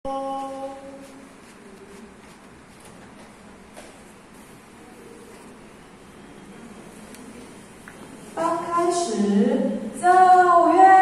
刚开始，奏乐。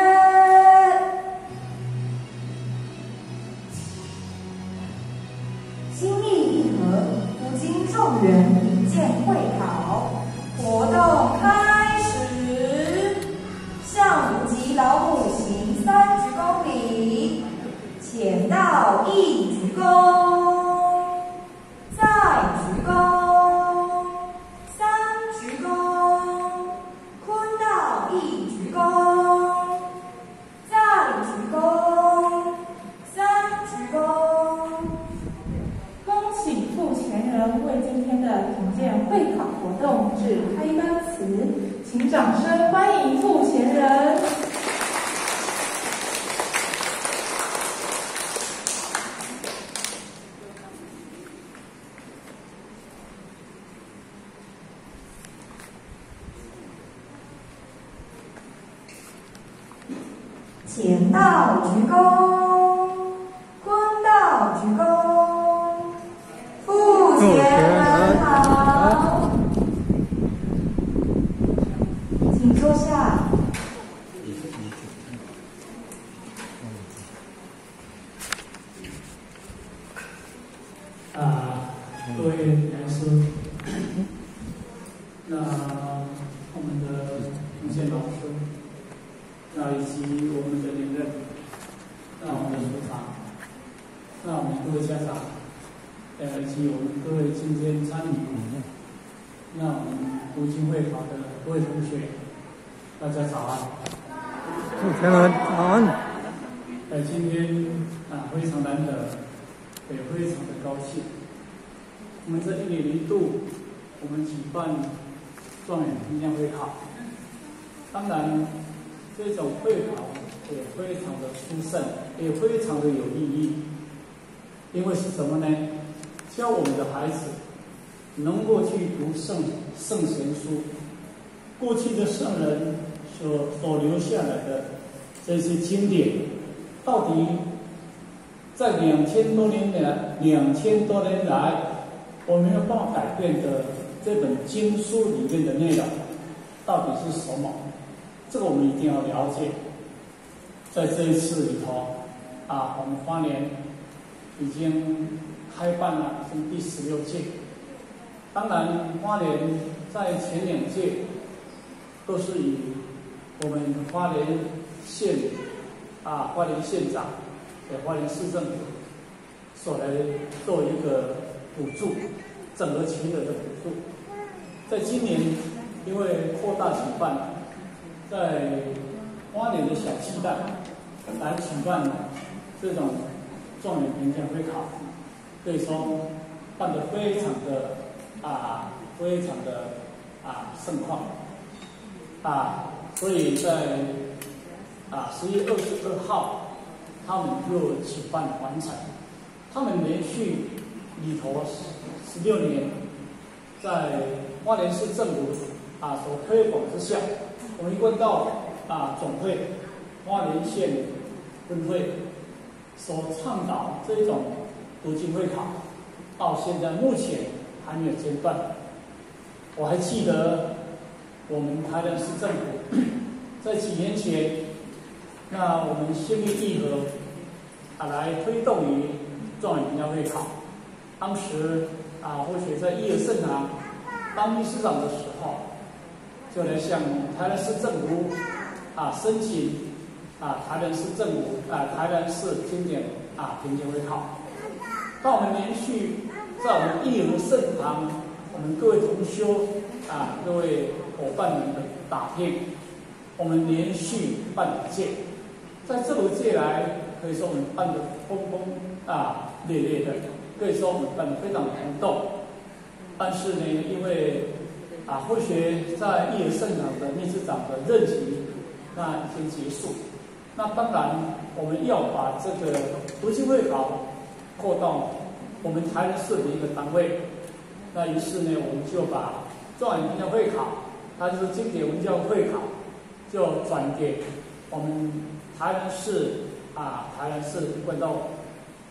心意一合，古今状元引荐会考活动开始。向无极老母行3鞠躬礼，前到1鞠躬，再鞠躬，3鞠躬，坤到1鞠躬，再鞠躬，3鞠躬。 恭喜付前人为今天的引荐会考活动致开班词，请掌声欢迎付前人。 前到鞠躬，坤到鞠躬，付前人好，请坐下。 各位人士，那我们的同学老师，那以及我们的连任，那我们的组长，那我们各位家长，以及我们各位今天参与，那我们读经会考的各位同学，大家早安。 付前人早安。 今天非常难得，也非常的高兴。我们这1年1度，我们举办状元评鉴会考。当然，这种会考也非常的殊胜，也非常的有意义。因为是什么呢？教我们的孩子能够去读圣贤书，过去的圣人所留下来的这些经典，到底在2000多年来，我们没有办法改变的这本经书里面的内容，到底是什么？这个我们一定要了解。在这一次里头，我们花莲已经开办了，已经第16届。当然，花莲在前2届都是以我们花莲县花莲县长给花莲市政府所来做一个补助，整合其人的补助。在今年，因为扩大举办，在花莲的小鸡蛋来举办这种状元评鉴会考，可以说办得非常的盛况所以在10月22号，他们又举办完成。他们连续里头16年，在花莲市政府所推广之下，我们一贯到总会花莲县分会所倡导这种读经会考，到现在目前还没有间断。我还记得我们台南市政府在几年前，那我们心意义和来推动于状元评鉴会考。当时或许在义和圣堂当秘书长的时候，就来向台南市政府申请台南市政府台南市经典评鉴会考。当我们连续在我们义和圣堂，我们各位同修各位伙伴们的打拼，我们连续办2届，在这5届来，可以说我们办得轰轰烈烈的，可以说我们办得非常的轰动。但是呢，因为或许在义和圣堂的秘书长的任期已经结束，那当然我们要把这个读经会考扩到我们台南市的一个单位。那于是呢，我们就把状元评鉴会考，它就是经典文教会考，就转给我们台南市一贯道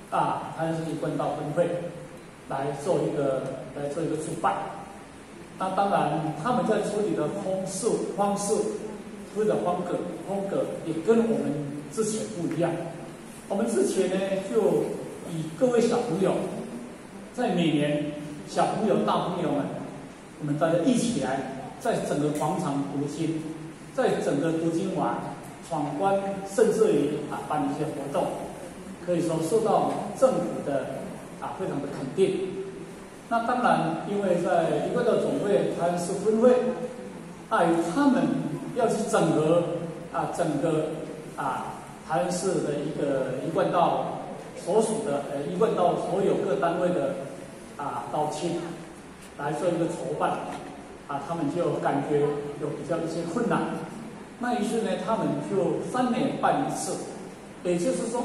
台南市一贯道分会来做一个主办。那当然，他们在处理的方式，处理的风格也跟我们之前不一样。我们之前呢，就以各位小朋友，在每年小朋友、大朋友们，我们大家一起来，在整个广场读经，在整个读经晚闯关，甚至于办一些活动，可以说受到政府的非常的肯定。那当然，因为在一贯道总会台南市分会，碍于他们要去整合整个台南市的一个一贯道所属的一贯道所有各单位的道庆来做一个筹办他们就感觉有比较一些困难。那于是呢，他们就3年办一次，也就是说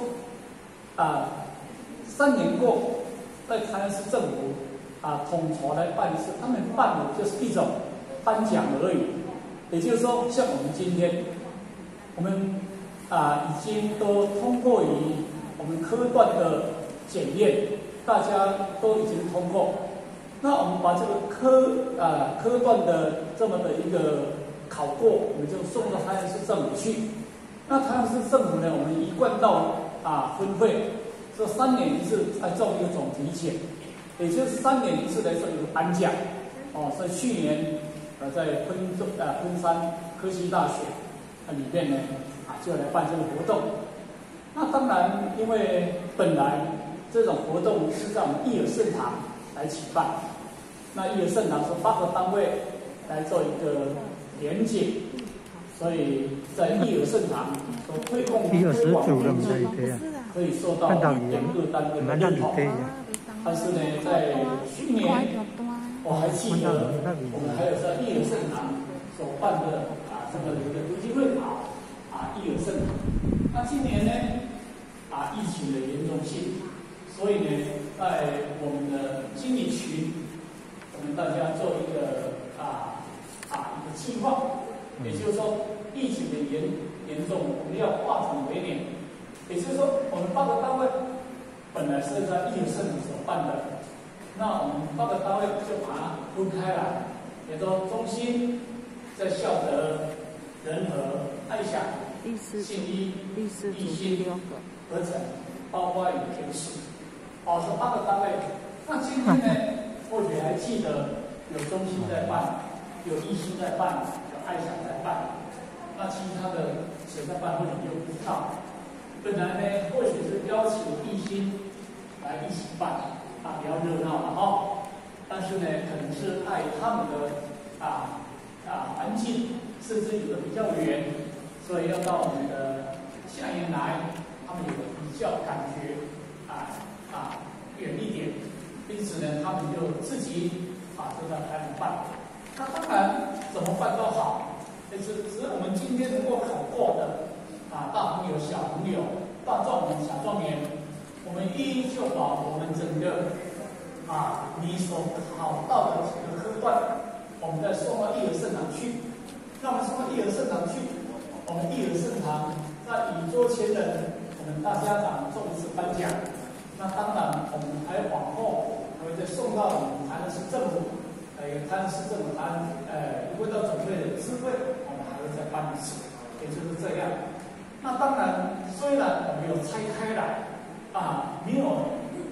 3年过，在台南市政府统筹来办一次，他们办的就是一种颁奖而已。也就是说，像我们今天，我们已经都通过于我们科段的检验，大家都已经通过。那我们把这个科段的这么的一个考过，我们就送到台南市政府去。那台南市政府呢，我们一贯道分会，这3年一次来做一个总体检。也就是3年一次来做一个颁奖，所以去年在昆山科技大学里面呢就来办这个活动。那当然，因为本来这种活动是在我们义尔圣堂来举办，那义尔圣堂是8个单位来做一个连结，所以在义尔圣堂所推广的可以受到各单位的认同。但是呢，在去年，我还记得我们还有在义尔圣堂所办的这么一个读经会考义尔圣堂。那今年呢疫情的严重性，所以呢，在我们的经理群，我们大家做一个一个计划，也就是说疫情的严重，我们要化整为零，也就是说我们8个单位。本来是在义尔圣堂所办的，那我们8个单位就把它分开来，也说中心在孝德、仁和、爱享、信义、义兴、合成，包括平时，是8个单位。那今天呢，或许还记得有中心在办，有义兴在办，有爱享在办，那其他的谁在办，或许就不知道。本来呢，或许是邀请义兴来一起办比较热闹了但是呢，可能是碍他们的环境，甚至有的比较远，所以要到我们的下营来，他们有个比较感觉远一点，因此呢，他们就自己就在台南办。那当然怎么办都好，只是我们今天能够考过的。大朋友、小朋友、大状元、小状元，我们依旧把我们整个你所考到的几个科段，我们再送到义尔圣堂去。那我们送到义尔圣堂去，我们义尔圣堂在以桌前人，我们大家长做一次颁奖。那当然，我们还往后还会再送到我们台南市政府，台南市政府一贯道总会的智慧，我们还会再办一次，也就是这样。那当然，虽然我们有拆开来，没有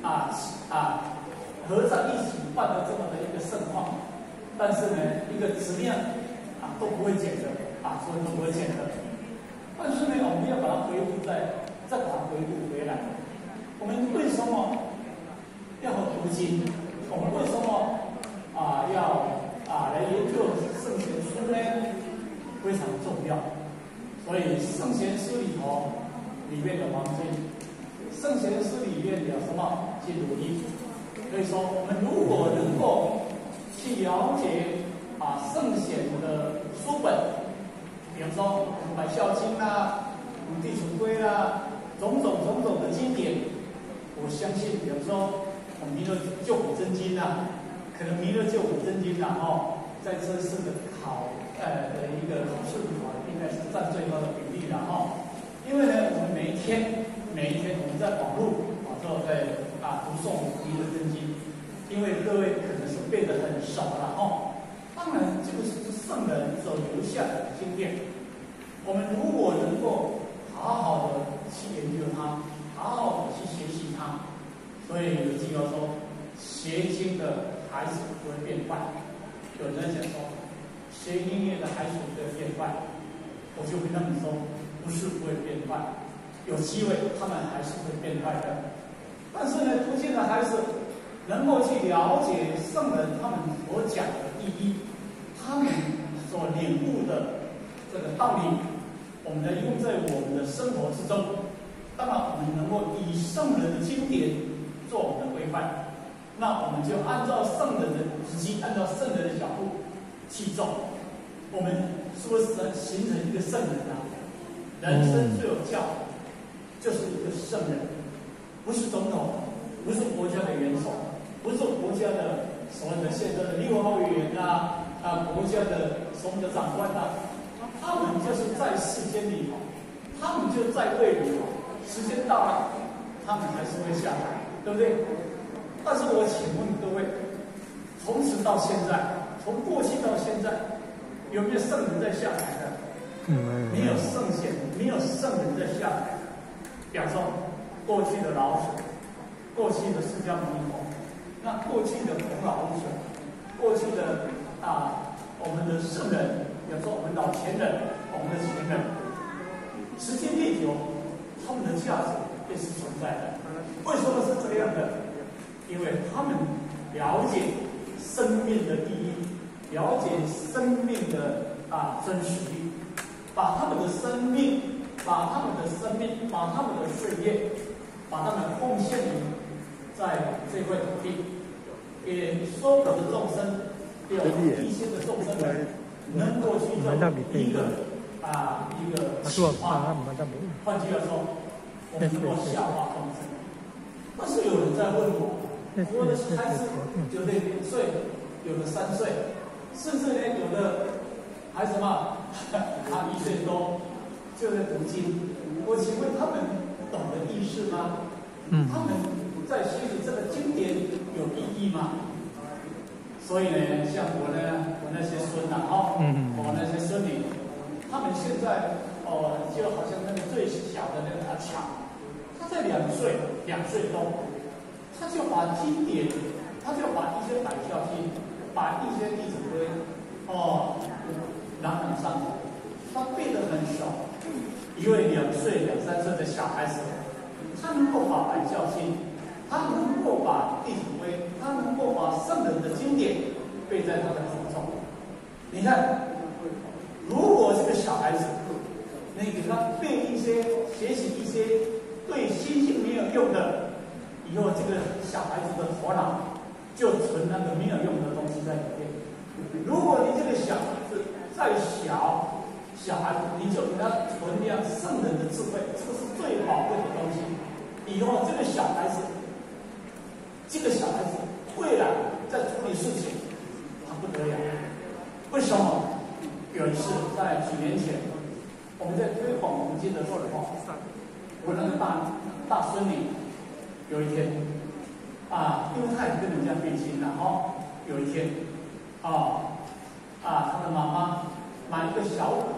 合在一起办的这么的一个盛况，但是呢，一个质量都不会减的所以都不会减的。但是呢，我们要把它恢复再把它恢复回来。我们为什么要读经？我们为什么要来研究圣贤书呢？非常重要。所以圣贤书里面的黄金，圣贤书里面有什么金如意？所以说，我们如果能够去了解圣贤的书本，比如说我们《百孝经》我们《弟子规》种种的经典，我相信，比如说我们《弥勒救苦真经》可能《弥勒救苦真经》在这次的的一个考试应该是占最高的比例因为呢，我们每一天我们在网络在因为各位可能是背得很熟了哦。当然，这个是圣人所留下的经验。我们如果能够好好的去研究它，好好的去学习它，所以有句话说：学经的孩子不会变坏。有人讲说，学音乐的孩子不会变坏，我就跟他们说，不是不会变坏，有机会他们还是会变坏的。但是呢，途径的孩子能够去了解圣人他们所讲的意义，他们所领悟的这个道理，我们来用在我们的生活之中。当然，我们能够以圣人的经典做我们的规范，那我们就按照圣人的足迹，按照圣人的脚步去走。我们是不是能形成一个圣人啊？人生最有教就是一个圣人，不是总统，不是国家的元首，不是国家的所谓的现在的立法委员国家的所谓的长官他们就是在世间里头，他们就在位里头，时间到了，他们还是会下来，对不对？但是我请问各位，从此到现在，从过去到现在，有没有圣人在下来的？没有圣贤，没有圣人在下来。比方说，过去的老子，过去的释迦牟尼佛，那过去的孔老夫子，过去的我们的圣人，比方说我们老前人，我们的前人，时间越久，他们的价值也是存在的。为什么是这样的？因为他们了解生命的意义，了解生命的真实力，把他们的生命，把他们的岁月，把他们奉献于在这块土地，给所有的众生，有一些的众生们能够去做一个启发。换句话说，我们能够效法众生。但是有人在问我的孩子有的2岁，有的3岁，甚至呢有的还什么他1岁多就在读经。我请问他们懂得意思吗？他们在学习这个经典有意义吗？所以呢，像我那些孙我那些孙女，他们现在就好像那个最小的那个阿强，他在2岁多，他就把经典，他就把一些百教经，把一些弟子规朗朗上口，他背得很熟。一位2岁、2、3岁的小孩子，他能够把百教经，他能够把弟子规，他能够把圣人的经典背在他的口中。你看，如果这个小孩子，你给他背一些、学习一些对心性没有用的，以后这个小孩子的头脑就存那个没有用的东西在里面。如果你这个小孩子再小孩子，你就给他存量圣人的智慧，这个是最宝贵的东西。以后这个小孩子未来在处理事情，他不得了。为什么？有一次在几年前，我们在推广读经的时候，我那个大孙女有一天因为他也跟人家变亲了有一天他的妈妈买一个小鼓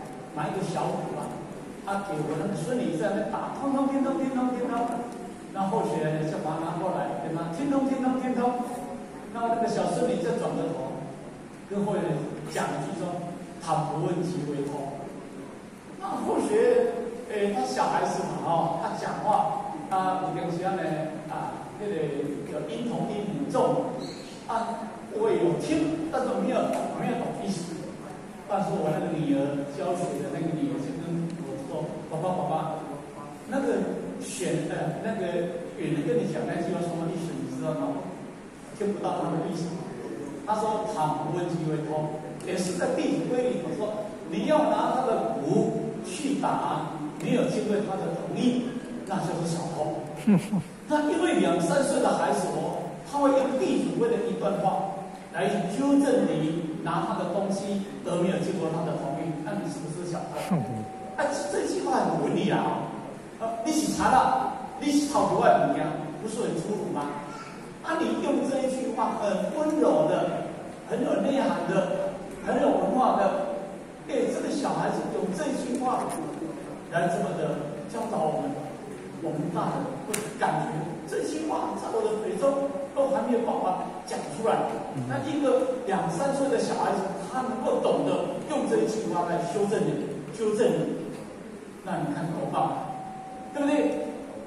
给我那个孙女在那打，咚咚叮咚叮咚叮咚。那后学就把他拿过来，跟他叮咚叮咚叮咚。那个小孙女就转过头，跟后学讲一句说：“他不问即为通。”那后学他小孩子嘛他讲话有点像呢那个有音同音母重我有听，但是没有懂意思。但是我那个女儿教学的那个女儿就跟我说：“爸爸，那个远人跟你讲那句话什么意思？你知道吗？”听不到他的意思。他说：“倘不问即为通，也是在《弟子规》里头说，你要拿他的鼓去打，没有经过他的同意，那就是小偷。”那因为2、3岁的孩子他会用《弟子规》的一段话来纠正你拿他的东西而没有经过他的同意，那你是不是小偷？这句话很文理你是查了，你是讨国外名不是很粗鲁吗？ 啊，你用这一句话很温柔的、很有内涵的、很有文化的，给这个小孩子用这句话来这么的教导我们大人会感觉这句话在我的嘴中都还没有办法讲出来。那一个2、3岁的小孩子，他能够懂得用这一句话来纠正你，那你看多棒，对不对？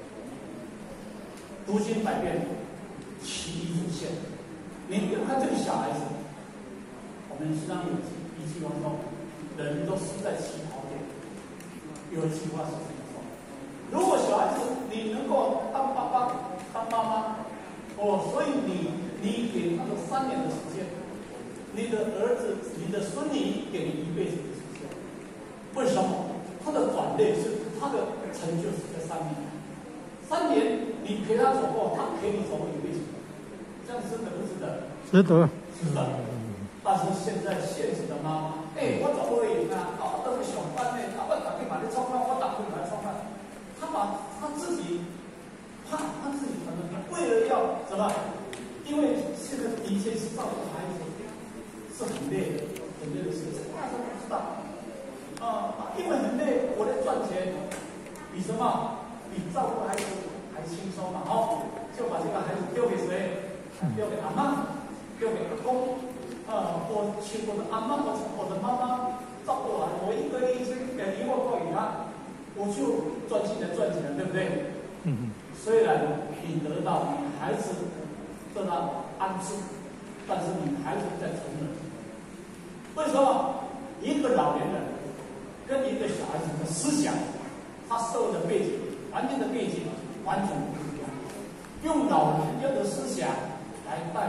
读经百遍，其义自现。你不要看这个小孩子，我们实际上有一句话说，人都死在起跑点。有一句话是这么说：如果小孩子你能够当爸爸、当妈妈，所以你给他的3年的时间，你的儿子、你的孙女给你1辈子的时间。为什么？他的转类是他的成就是在3年。3年你陪他走过，他陪你走过1辈子，这样是值不值得？ 值得。 是的。但是现在现实的妈妈，我怎么会都是上班呢？我打去买你创饭，我打去买创饭。他把他自己可能为了要什么？因为现在的确是照顾孩子是很累的，很累的事情，大家都知道。因为很累，我在赚钱，比什么？比照顾孩子还轻松嘛！就把这个孩子丢给谁？丢给阿嬷，丢给阿公。我请我的阿嬷，我的妈妈照顾我，我1个月1万块给他，我就专心的赚钱了，对不对？虽然你得到你孩子得到安住，但是你孩子在成人。为什么？一个老年人跟一个小孩子的思想，他受的背景、环境的背景完全不一样。用老人家的思想来带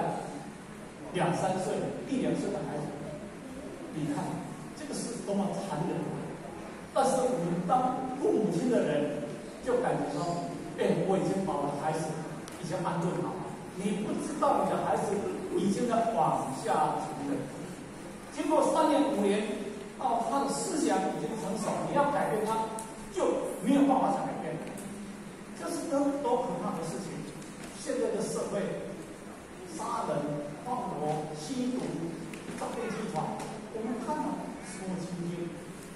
2、3岁、1、2岁的孩子，你看这个是多么残忍！但是我们当父母亲的人，就感觉说，我已经把我的孩子已经安顿好了。你不知道你的孩子已经在往下沉了。经过3年、5年，他的思想已经成熟，你要改变他，就没有办法改变。这是多可怕的事情！现在的社会，杀人、放火、吸毒、诈骗集团，我们看到触目惊心。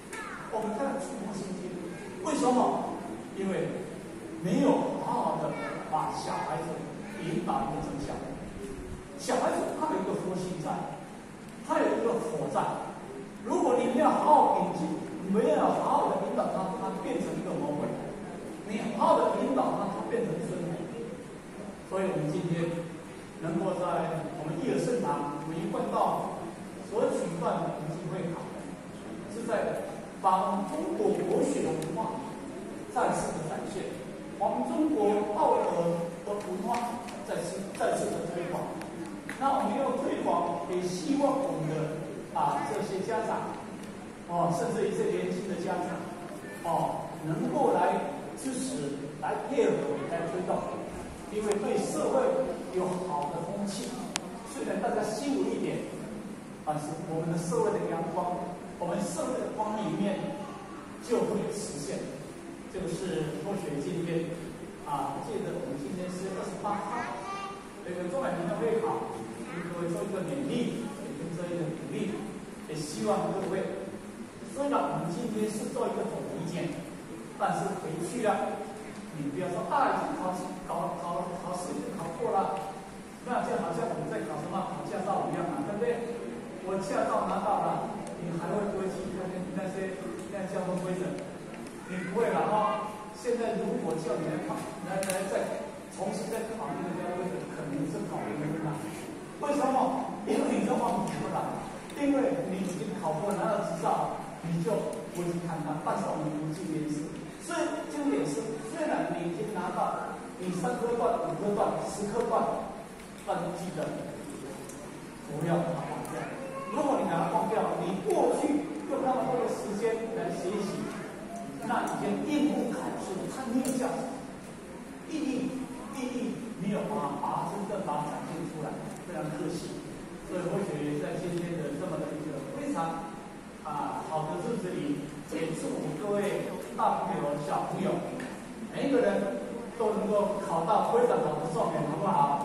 为什么？因为没有好好的把小孩子引导一个正向。小孩子他有一个佛心在，他有一个佛在。如果你没有好好引进，没有好好的引导他，他变成一个魔鬼；你好好的引导他，他变成孙子。所以我们今天能够在我们义尔圣堂每一贯道所举办的读经会考，是在把中国国学的文化再次的展现，把我们中国道德的文化再次的推广。那我们要推广，也希望我们的这些家长甚至一些年轻的家长能够来支持、来配合、来推动，因为对社会有好的风气。虽然大家辛苦一点，但是我们的社会的阳光，我们社会的光里面就会实现。这个是或许今天记得我们今天是28号，这个中海民的会考，各位做一个勉励，也做一个鼓励，也希望各位，虽然我们今天是做一个总体检，但是回去了，你不要说已经考试已经考过了，那就好像我们在考什么考驾照一样嘛，对不对？我驾照拿到了，你还会不会去看那些交通规则？你不会了现在如果叫你来再重新再考虑交通规则，可能是考虑的困难。为什么？因为你就忘记了，因为你已经考过拿到执照，你就不会去看它。但是我们不记点是，所以重点是，虽然你已经拿到你3科段、5科段、10科段，但记得不要把它忘掉。如果你把它忘掉，你过去用那么多的时间来学习，那已经应付考试，它没有价值，意义没有把真正把它展现出来，非常可惜。所以或许在今天的这么的一个非常好的日子里，也祝各位大朋友、小朋友，每一个人都能够考到非常好的状元，好不好？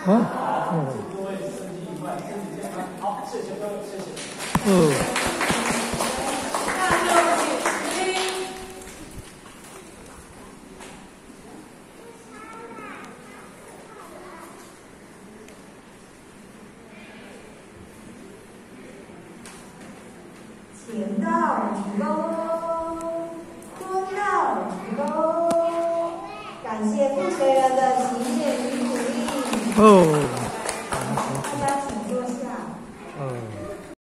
啊， 祝各位身体愉快，身体健康。好，谢谢各位，谢谢。 那就请听。 前道鞠躬，坤道鞠躬，感谢父权人的勤勉与努力。